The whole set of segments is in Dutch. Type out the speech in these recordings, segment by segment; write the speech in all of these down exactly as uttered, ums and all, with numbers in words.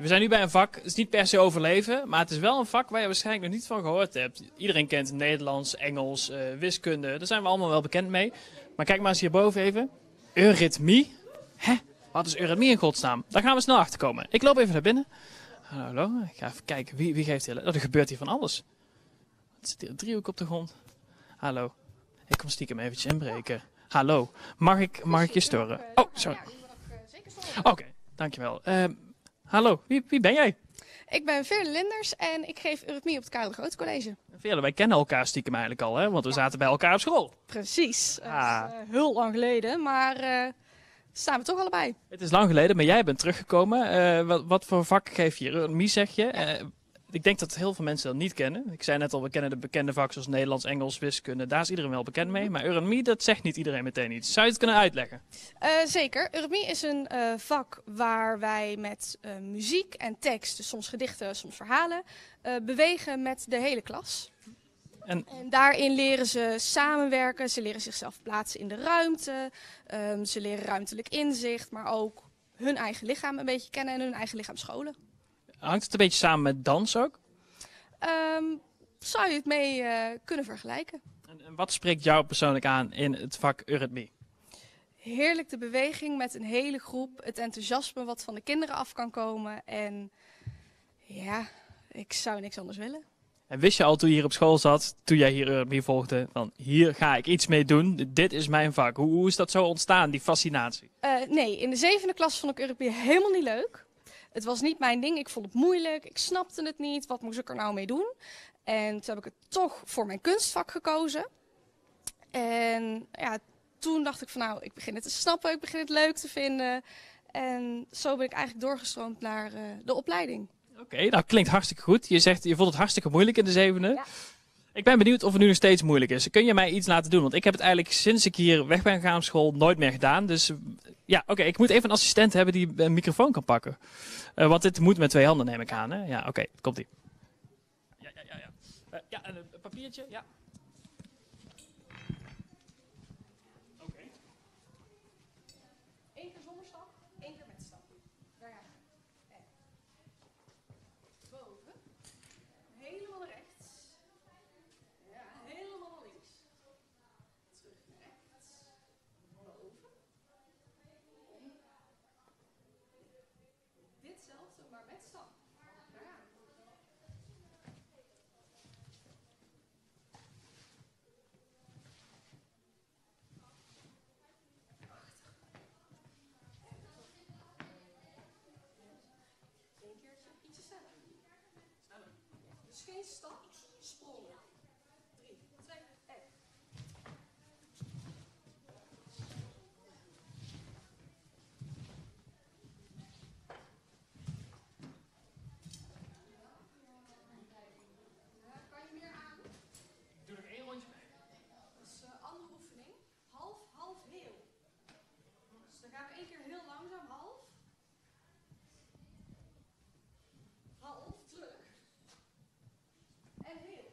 We zijn nu bij een vak, het is niet per se overleven, maar het is wel een vak waar je waarschijnlijk nog niet van gehoord hebt. Iedereen kent Nederlands, Engels, uh, wiskunde, daar zijn we allemaal wel bekend mee. Maar kijk maar eens hierboven even. Eurythmie. Hè? Wat is eurythmie in godsnaam? Daar gaan we snel achter komen. Ik loop even naar binnen. Hallo, hallo. Ik ga even kijken, wie, wie geeft hier... Oh, er gebeurt hier van alles. Er zit hier een driehoek op de grond. Hallo. Ik kom stiekem eventjes inbreken. Hallo. Mag ik, mag ik je storen? Oh, sorry. Oké, okay, dankjewel. Uh, hallo, wie, wie ben jij? Ik ben Veerle Linders en ik geef eurythmie op het Karel de Grote College. Veerle, wij kennen elkaar stiekem eigenlijk al, hè? Want we ja. zaten bij elkaar op school. Precies. Ah. Dat is uh, heel lang geleden, maar uh, staan we toch allebei. Het is lang geleden, maar jij bent teruggekomen. Uh, wat, wat voor vak geef je? Eurythmie zeg je. Ja. Uh, ik denk dat heel veel mensen dat niet kennen. Ik zei net al, we kennen de bekende vakken zoals Nederlands, Engels, wiskunde. Daar is iedereen wel bekend mee. Maar eurythmie, dat zegt niet iedereen meteen iets. Zou je het kunnen uitleggen? Uh, zeker. Eurythmie is een uh, vak waar wij met uh, muziek en tekst, dus soms gedichten, soms verhalen, uh, bewegen met de hele klas. En, en daarin leren ze samenwerken, ze leren zichzelf plaatsen in de ruimte, um, ze leren ruimtelijk inzicht, maar ook hun eigen lichaam een beetje kennen en hun eigen lichaam scholen. Hangt het een beetje samen met dans ook? Um, zou je het mee uh, kunnen vergelijken. En, en wat spreekt jou persoonlijk aan in het vak eurythmie? Heerlijk de beweging met een hele groep, het enthousiasme wat van de kinderen af kan komen en ja, ik zou niks anders willen. En wist je al toen je hier op school zat, toen jij hier eurythmie volgde, van hier ga ik iets mee doen, dit is mijn vak. Hoe, hoe is dat zo ontstaan, die fascinatie? Uh, nee, in de zevende klas vond ik eurythmie helemaal niet leuk. Het was niet mijn ding, ik vond het moeilijk, ik snapte het niet, wat moest ik er nou mee doen? En toen heb ik het toch voor mijn kunstvak gekozen. En ja, toen dacht ik van nou, ik begin het te snappen, ik begin het leuk te vinden. En zo ben ik eigenlijk doorgestroomd naar uh, de opleiding. Oké, okay, nou klinkt hartstikke goed. Je zegt, je vond het hartstikke moeilijk in de zevende. Ja. Ik ben benieuwd of het nu nog steeds moeilijk is. Kun je mij iets laten doen? Want ik heb het eigenlijk sinds ik hier weg ben gegaan op school nooit meer gedaan. Dus ja, oké, okay, ik moet even een assistent hebben die een microfoon kan pakken. Uh, want dit moet met twee handen, neem ik aan. Hè? Ja, oké, okay, komt-ie. Ja, ja, ja. Ja, uh, ja een, een papiertje, ja. Oké. Okay. Eén keer zonder stap, één keer met stap. Daar gaan we. En boven. Helemaal naar rechts. Ja, helemaal naar links. Terug naar rechts. Boven. Ditzelfde, maar met stap. Daar gaan we. Eén keertje, ietsje sneller. Sneller. Dus geen stap, sprongen. Drie, twee, één. Kan je meer aan? Doe nog één rondje mee. Dat is een andere oefening. Half, half, heel. Dus dan gaan we één keer heel langzaam, half. Half, terug. En heel.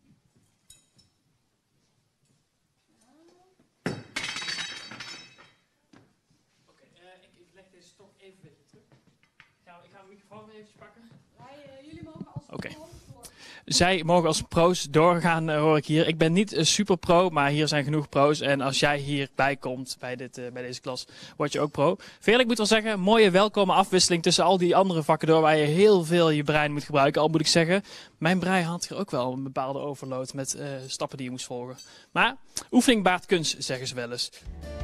Oké, okay, uh, ik, ik leg deze stok even weer terug. Ik ga, ik ga mijn microfoon even pakken. Wij, uh, jullie mogen als Oké. pro voor. Zij mogen als pro's doorgaan, uh, hoor ik hier. Ik ben niet uh, super pro, maar hier zijn genoeg pro's. En als jij hierbij komt bij, dit, uh, bij deze klas, word je ook pro. Veerle, ik moet wel zeggen, mooie welkome afwisseling tussen al die andere vakken door waar je heel veel je brein moet gebruiken. Al moet ik zeggen, mijn brein had hier ook wel een bepaalde overload met uh, stappen die je moest volgen. Maar oefening baart kunst, zeggen ze wel eens.